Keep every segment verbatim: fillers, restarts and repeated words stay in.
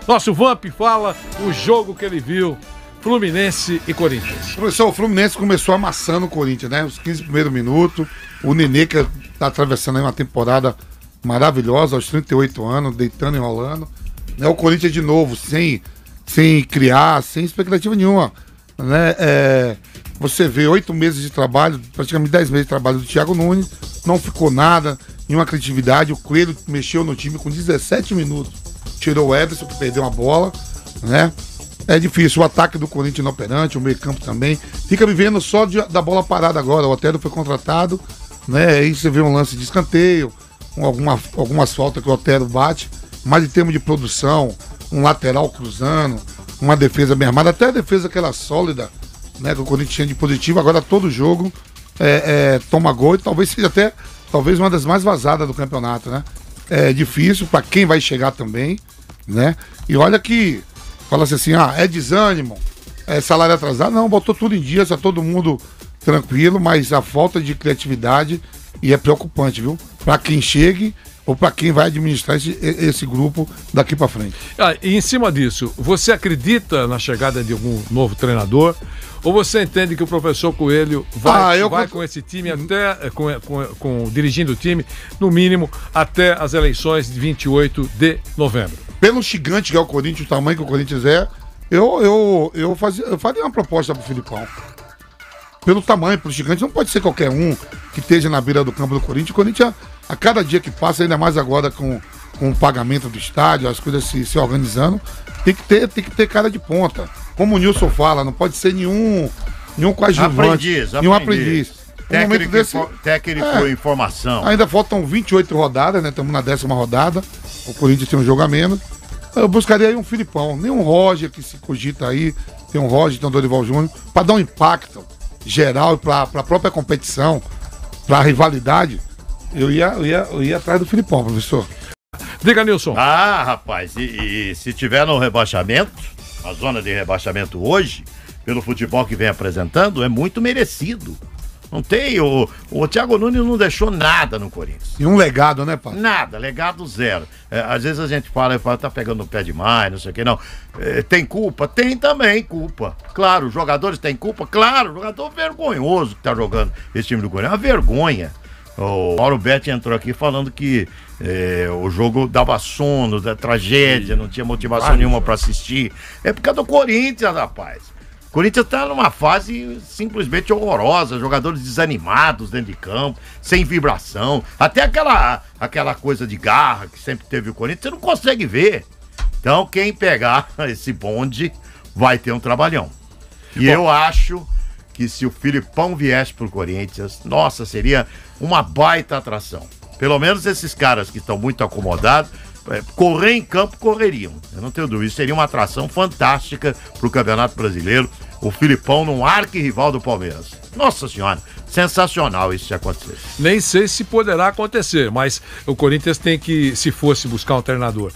Nosso Vamp fala o jogo que ele viu, Fluminense e Corinthians. Professor, o Fluminense começou amassando o Corinthians, né? Os quinze primeiros minutos. O Nenê, que tá atravessando aí uma temporada maravilhosa, aos trinta e oito anos, deitando e enrolando. Né? O Corinthians de novo, sem, sem criar, sem expectativa nenhuma. Né? É, você vê oito meses de trabalho, praticamente dez meses de trabalho do Thiago Nunes, não ficou nada, nenhuma criatividade. O Coelho mexeu no time com dezessete minutos. Tirou o Ederson, que perdeu uma bola, né? É difícil, o ataque do Corinthians inoperante, o meio campo também. Fica vivendo só de, da bola parada agora. O Otero foi contratado, né? Aí você vê um lance de escanteio, um, alguma, algumas faltas que o Otero bate. Mas em termos de produção, um lateral cruzando, uma defesa bem armada, até a defesa aquela sólida, né? Que o Corinthians tinha de positivo. Agora todo jogo é, é, toma gol e talvez seja até talvez uma das mais vazadas do campeonato, né? É difícil para quem vai chegar também, né? E olha que fala-se assim, ah, é desânimo, é salário atrasado. Não, botou tudo em dia, está todo mundo tranquilo, mas a falta de criatividade e é preocupante, viu? Para quem chegue ou para quem vai administrar esse, esse grupo daqui para frente. Ah, e em cima disso, você acredita na chegada de algum novo treinador? Ou você entende que o professor Coelho vai, ah, vai com esse time até, com, com, com, dirigindo o time, no mínimo, até as eleições de vinte e oito de novembro? Pelo gigante que é o Corinthians, o tamanho que o Corinthians é, eu, eu, eu, fazia, eu faria uma proposta pro Filipão. Pelo tamanho, pelo gigante, não pode ser qualquer um que esteja na beira do campo do Corinthians. O Corinthians, a cada dia que passa, ainda mais agora com, com o pagamento do estádio, as coisas se, se organizando, tem que, ter, tem que ter cara de ponta. Como o Nilson fala, não pode ser nenhum, nenhum coadjuvante, aprendiz, nenhum aprendiz. Técnico, desse, técnico é, informação. Ainda faltam vinte e oito rodadas, né? Estamos na décima rodada. O Corinthians tem um jogo a menos. Eu buscaria aí um Filipão, nem um Roger que se cogita aí. Tem um Roger, tem um Dorival Júnior, para dar um impacto geral para a própria competição, para a rivalidade. Eu ia, eu, ia, eu ia atrás do Filipão, professor. Diga, Nilson. Ah, rapaz, e, e se tiver no rebaixamento, a zona de rebaixamento hoje, pelo futebol que vem apresentando, é muito merecido. Não tem, o, o Thiago Nunes não deixou nada no Corinthians. E um legado, né, pai? Nada, legado zero. É, às vezes a gente fala, fala, tá pegando no pé demais, não sei o que, não. É, tem culpa? Tem também culpa. Claro, os jogadores têm culpa? Claro, o jogador vergonhoso que tá jogando esse time do Corinthians. É uma vergonha. O Mauro Betti entrou aqui falando que é, o jogo dava sono, da tragédia, não tinha motivação Vai, nenhuma para assistir. É por causa do Corinthians, rapaz. O Corinthians tá numa fase simplesmente horrorosa, jogadores desanimados dentro de campo, sem vibração. Até aquela, aquela coisa de garra que sempre teve o Corinthians, você não consegue ver. Então quem pegar esse bonde vai ter um trabalhão. E Bom, eu acho que se o Filipão viesse pro Corinthians, nossa, seria uma baita atração. Pelo menos esses caras que estão muito acomodados, é, correr em campo, correriam. Eu não tenho dúvida, isso seria uma atração fantástica pro Campeonato Brasileiro. O Filipão num arquirrival do Palmeiras. Nossa senhora, sensacional isso se acontecer. Nem sei se poderá acontecer, mas o Corinthians tem que, se fosse buscar um treinador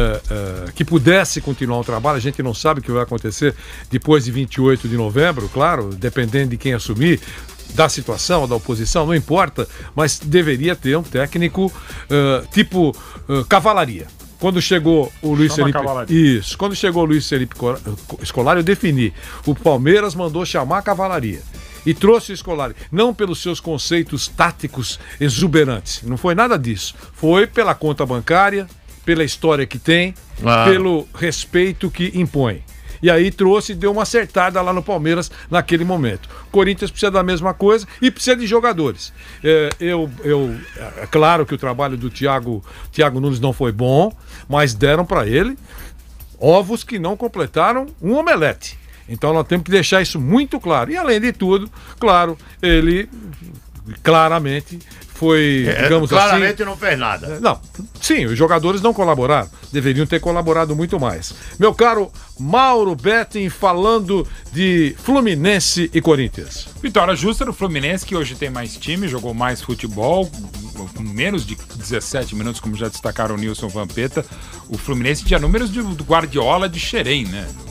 uh, uh, que pudesse continuar o trabalho, a gente não sabe o que vai acontecer depois de vinte e oito de novembro, claro, dependendo de quem assumir, da situação, da oposição, não importa, mas deveria ter um técnico uh, tipo uh, cavalaria. Quando chegou o Luiz Chama Felipe... Isso. Quando chegou o Luiz Felipe Scolari, eu defini. O Palmeiras mandou chamar a cavalaria. E trouxe o Scolari. Não pelos seus conceitos táticos exuberantes. Não foi nada disso. Foi pela conta bancária, pela história que tem, ah. pelo respeito que impõe. E aí trouxe e deu uma acertada lá no Palmeiras naquele momento. O Corinthians precisa da mesma coisa e precisa de jogadores. É, eu, eu, é claro que o trabalho do Thiago, Thiago Nunes não foi bom, mas deram para ele ovos que não completaram um omelete. Então nós temos que deixar isso muito claro. E além de tudo, claro, ele claramente foi, digamos é, claramente assim... Claramente não fez nada. Não, sim, os jogadores não colaboraram. Deveriam ter colaborado muito mais. Meu caro Mauro Betting falando de Fluminense e Corinthians. Vitória justa do Fluminense, que hoje tem mais time, jogou mais futebol, com menos de dezessete minutos, como já destacaram o Nilson Vampeta. O Fluminense tinha números de, do Guardiola de Xerém, né?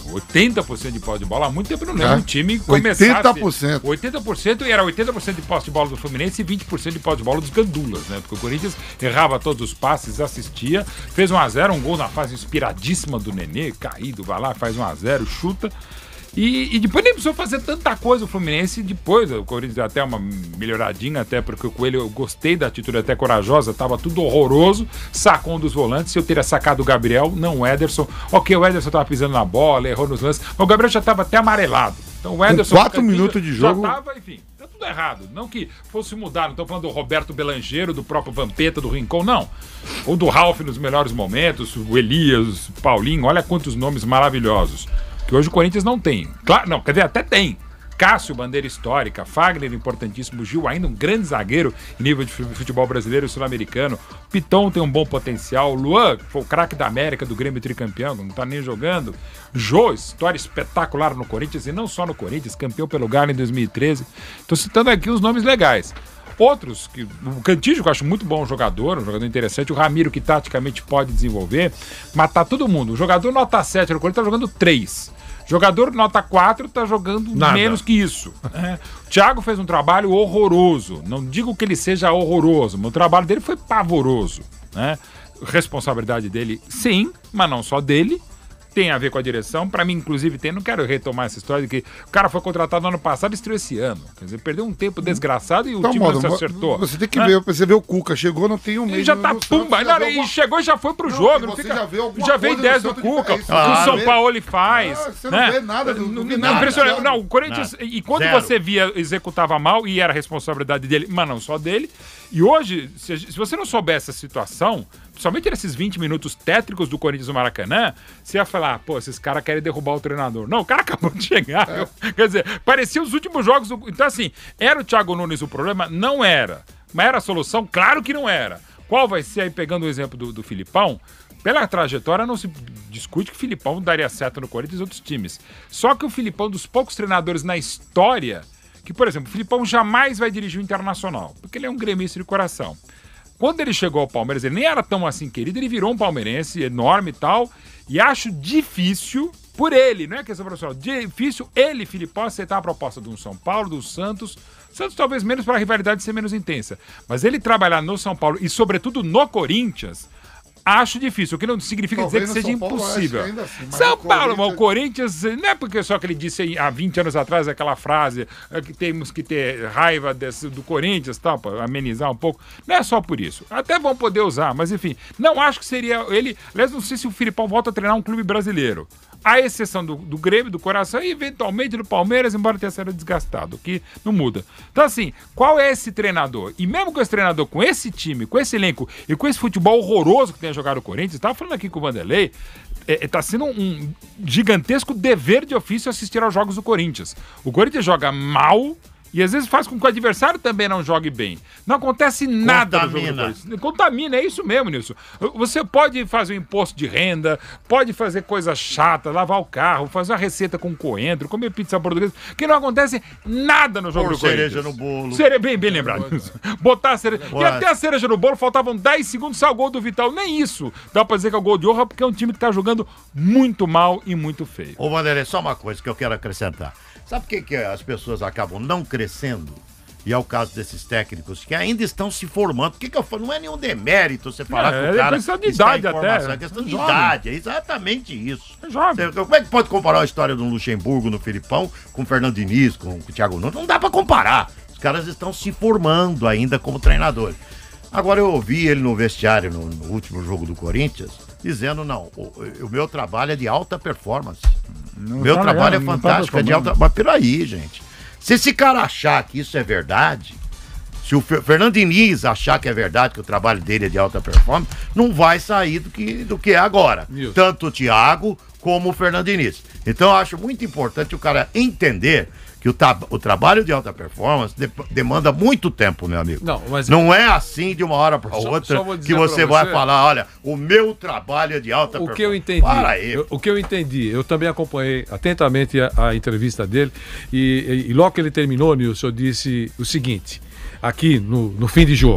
oitenta por cento de posse de bola. Há muito tempo não lembro É. um time começasse... oitenta por cento. oitenta por cento e era oitenta por cento de posse de bola do Fluminense e vinte por cento de posse de bola dos gandulas, né? Porque o Corinthians errava todos os passes, assistia, fez um a zero, um gol na fase inspiradíssima do Nenê, caído, vai lá, faz um a zero, chuta. E, e depois nem precisou fazer tanta coisa o Fluminense. Depois o Corinthians deu até uma melhoradinha, até porque o Coelho, eu gostei da atitude até corajosa, tava tudo horroroso, sacou um dos volantes. Se eu teria sacado o Gabriel, não o Ederson. Ok, o Ederson tava pisando na bola, errou nos lances, mas o Gabriel já tava até amarelado. Então o Ederson... Com quatro minutos de jogo... Já tava, enfim, tá tudo errado. Não que fosse mudar, não estou falando do Roberto Belangeiro, do próprio Vampeta, do Rincon, não. Ou do Ralf nos melhores momentos, o Elias, o Paulinho, olha quantos nomes maravilhosos. Que hoje o Corinthians não tem. Claro, não, quer dizer, até tem. Cássio, bandeira histórica, Fagner, importantíssimo, Gil, ainda um grande zagueiro em nível de futebol brasileiro e sul-americano. Piton tem um bom potencial. Luan, foi o craque da América, do Grêmio tricampeão, não tá nem jogando. Jô, história espetacular no Corinthians, e não só no Corinthians, campeão pelo Galo em dois mil e treze. Tô citando aqui os nomes legais. Outros, que, o Cantígio, que eu acho muito bom jogador, um jogador interessante, o Ramiro, que taticamente pode desenvolver, matar todo mundo. O jogador nota sete no Corinthians tá jogando três. Jogador nota quatro tá jogando Nada. menos que isso. É. O Thiago fez um trabalho horroroso. Não digo que ele seja horroroso, mas o trabalho dele foi pavoroso. Né? Responsabilidade dele, sim, mas não só dele. Tem a ver com a direção, pra mim inclusive tem, não quero retomar essa história de que o cara foi contratado no ano passado e estreou esse ano, quer dizer, perdeu um tempo desgraçado e o Então, time mano, não se acertou. Você tem que né? ver, você vê o Cuca, chegou, não tem um mês. Ele já no- tá no pumba, Santos, já não, vê e alguma- chegou e já foi pro Não, jogo, e não você fica, já vê alguma já vê coisa ideias no do Santos que- Cuca, é o isso, que o claro. São Paulo ele faz. Ah, você não né? vê nada, não- não vi Não, nada, impressionante. zero. Não, o Corinthians, Nada. e quando Zero. você via, executava mal, e era responsabilidade dele, mas não só dele, e hoje, se, se você não soubesse a situação, principalmente nesses vinte minutos tétricos do Corinthians no Maracanã, você ia falar, pô, esses caras querem derrubar o treinador. Não, o cara acabou de chegar. É. Quer dizer, parecia os últimos jogos. Do... Então, assim, era o Thiago Nunes o problema? Não era. Mas era a solução? Claro que não era. Qual vai ser, aí pegando o exemplo do, do Filipão, pela trajetória não se discute que o Filipão daria certo no Corinthians e outros times. Só que o Filipão, dos poucos treinadores na história, que, por exemplo, o Filipão jamais vai dirigir o Internacional, porque ele é um gremista de coração. Quando ele chegou ao Palmeiras, ele nem era tão assim querido, ele virou um palmeirense enorme e tal, e acho difícil, por ele, não é questão profissional, difícil ele, Filipão, aceitar a proposta de um São Paulo, do Santos, Santos talvez menos para a rivalidade ser menos intensa, mas ele trabalhar no São Paulo e sobretudo no Corinthians, acho difícil, o que não significa Talvez dizer que no seja São Paulo, eu acho impossível. que ainda assim, mas São no Paulo, mas o Corinthians- Corinthians, não é porque só que ele disse aí, há vinte anos atrás aquela frase é, que temos que ter raiva desse, do Corinthians, tal, para amenizar um pouco. Não é só por isso. Até vão poder usar, mas enfim, não acho que seria ele. Aliás, não sei se o Filipão volta a treinar um clube brasileiro. À exceção do, do Grêmio, do Coração e eventualmente do Palmeiras, embora tenha sido desgastado, que não muda. Então, assim, qual é esse treinador? E mesmo com esse treinador, com esse time, com esse elenco e com esse futebol horroroso que tem jogado o Corinthians, estava falando aqui com o Vanderlei, está sendo um, um gigantesco dever de ofício assistir aos jogos do Corinthians. O Corinthians joga mal e às vezes faz com que o adversário também não jogue bem. Não acontece nada no jogo do Contamina. Corinthians. Contamina, é isso mesmo, Nilson. Você pode fazer um imposto de renda, pode fazer coisa chata, lavar o carro, fazer uma receita com coentro, comer pizza portuguesa, que não acontece nada no jogo Pôr do Corinthians. cereja no bolo. Cere... Bem, bem lembrado. Nilson. Botar a cereja. E Ué. até a cereja no bolo, faltavam dez segundos, saiu o gol do Vital. Nem isso. Dá pra dizer que é o gol de honra, porque é um time que tá jogando muito mal e muito feio. Ô, Vanderlei, só uma coisa que eu quero acrescentar. Sabe por que, que as pessoas acabam não crescendo? E é o caso desses técnicos que ainda estão se formando. Por que, que eu falo? Não é nenhum demérito você falar É, que o é cara questão de está em idade até. formação. É questão de Jovem. idade, é exatamente isso. É jovem. Você- como é que pode comparar a história do Luxemburgo no Filipão com o Fernando Diniz, com, com o Thiago Nunes? Não dá pra comparar. Os caras estão se formando ainda como treinadores. Agora eu ouvi ele no vestiário no, no último jogo do Corinthians dizendo, não, o, o meu trabalho é de alta performance. Não Meu tá trabalho legal, é não tá fantástico, é de performando. alta... Mas peraí, gente. Se esse cara achar que isso é verdade, se o Fer- Fernando Diniz achar que é verdade, que o trabalho dele é de alta performance, não vai sair do que, do que é agora. Isso. Tanto o Thiago como o Fernando Diniz. Então eu acho muito importante o cara entender que o, ta- o trabalho de alta performance de- demanda muito tempo, meu amigo. Não, mas- Não é assim de uma hora para Só- outra só vou dizer que você pra vai você- falar, olha, o meu trabalho é de alta O performance. que eu entendi, Para aí. eu- o que eu entendi, eu também acompanhei atentamente a, a entrevista dele e, e- e logo que ele terminou, Nilson, eu disse o seguinte, aqui no, no fim de jogo,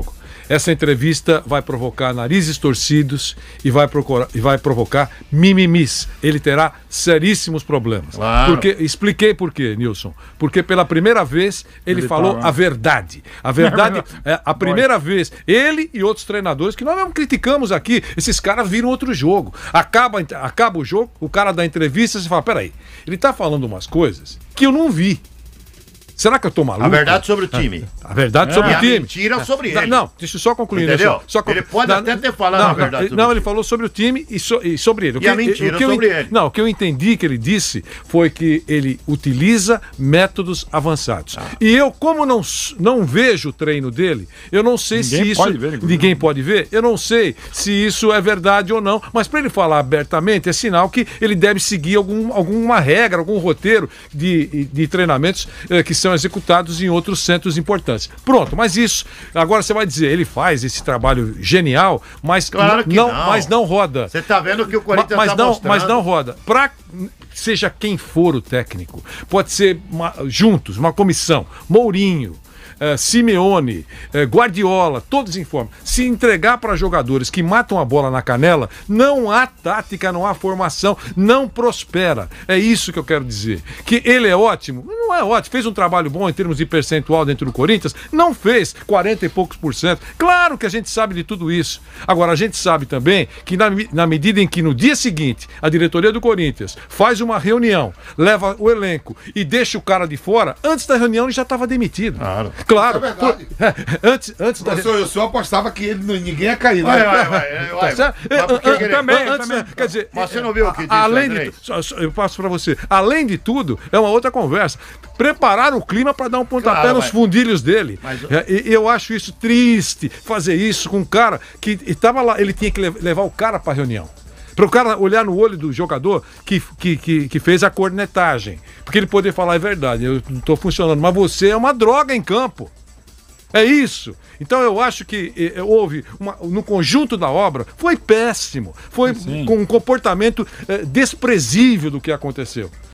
essa entrevista vai provocar narizes torcidos e vai, procurar, e vai provocar mimimis. Ele terá seríssimos problemas. Claro. Porque, expliquei por quê, Nilson. Porque pela primeira vez ele, Ele falou tava- a verdade. A verdade é a primeira vez. Ele e outros treinadores, que nós mesmo criticamos aqui, esses caras viram outro jogo. Acaba, acaba o jogo, o cara dá entrevista e você fala, peraí, ele tá falando umas coisas que eu não vi. Será que eu tô maluco? A verdade sobre o time. A verdade sobre E o a time. mentira sobre Não, ele. Não, deixa eu só concluir. Entendeu? Só, só conclu- Ele pode não, até ter falado não, a verdade Não, sobre não o ele time. falou sobre o time e, so- e sobre ele. O E a mentira o que eu sobre en- ele. Não, o que eu entendi que ele disse foi que ele utiliza métodos avançados. Ah. E eu, como não, s- não vejo o treino dele, eu não sei Ninguém se isso... pode ver, inclusive. ninguém pode ver. Eu não sei se isso é verdade ou não. Mas para ele falar abertamente, é sinal que ele deve seguir algum, alguma regra, algum roteiro de, de treinamentos eh, que são executados em outros centros importantes. Pronto, mas isso, agora você vai dizer, ele faz esse trabalho genial, mas, Claro que não, não. mas não roda. Você tá vendo que o Ma- Corinthians mas, tá não, mostrando. mas não roda. Pra, seja quem for o técnico, pode ser uma- juntos, uma comissão, Mourinho, eh, Simeone, eh, Guardiola, todos informam. Se entregar para jogadores que matam a bola na canela, não há tática, não há formação, não prospera. É isso que eu quero dizer. Que ele é ótimo? Não é ótimo. Fez um trabalho bom em termos de percentual dentro do Corinthians? Não fez. quarenta e poucos por cento. Claro que a gente sabe de tudo isso. Agora, a gente sabe também que na, me- na medida em que no dia seguinte a diretoria do Corinthians faz uma reunião, leva o elenco e deixa o cara de fora, antes da reunião ele já estava demitido. Claro. Claro. Isso é verdade. Por- antes, antes da Professor, o senhor apostava que ele, ninguém ia cair, né? Vai, vai, vai, vai. Tá certo? Mas por que Ah, que ele- ah, também, antes, também. Quer dizer, Mas você não viu o que disse, além de Andrei? tu- só- só- eu passo pra você. Além de tudo, é uma outra conversa. Preparar o clima para dar um pontapé Claro, nos mas- fundilhos dele. Mas- É, e eu acho isso triste, fazer isso com um cara que estava lá, ele tinha que le- levar o cara para reunião. Para o cara olhar no olho do jogador que, que, que, que fez a cornetagem. Porque ele poder falar, é verdade, eu não estou funcionando, mas você é uma droga em campo. É isso. Então eu acho que eh, houve, uma, no conjunto da obra, foi péssimo. Foi Sim. com um comportamento eh, desprezível do que aconteceu.